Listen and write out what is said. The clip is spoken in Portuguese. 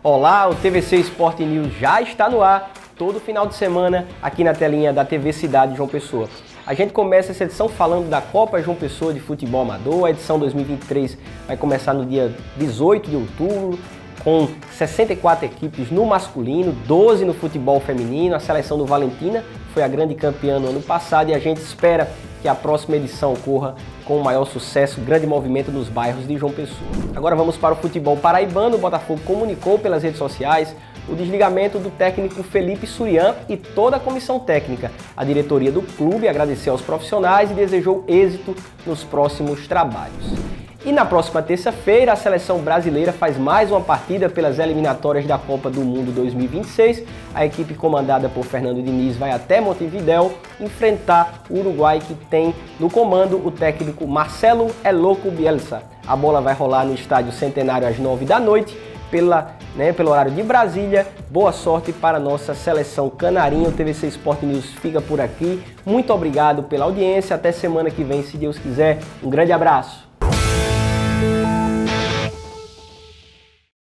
Olá, o TVC Sport News já está no ar, todo final de semana, aqui na telinha da TV Cidade João Pessoa. A gente começa essa edição falando da Copa João Pessoa de Futebol Amador. A edição 2023 vai começar no dia 18 de outubro, com 64 equipes no masculino, 12 no futebol feminino. A seleção do Valentina foi a grande campeã no ano passado e a gente espera que a próxima edição ocorra com o maior sucesso, grande movimento nos bairros de João Pessoa. Agora vamos para o futebol paraibano. O Botafogo comunicou pelas redes sociais o desligamento do técnico Felipe Surian e toda a comissão técnica. A diretoria do clube agradeceu aos profissionais e desejou êxito nos próximos trabalhos. E na próxima terça-feira, a seleção brasileira faz mais uma partida pelas eliminatórias da Copa do Mundo 2026. A equipe comandada por Fernando Diniz vai até Montevidéu enfrentar o Uruguai, que tem no comando o técnico Marcelo "El Loco" Bielsa. A bola vai rolar no Estádio Centenário às 9 da noite, pelo horário de Brasília. Boa sorte para a nossa seleção canarinha. O TVC Sport News fica por aqui. Muito obrigado pela audiência. Até semana que vem, se Deus quiser. Um grande abraço.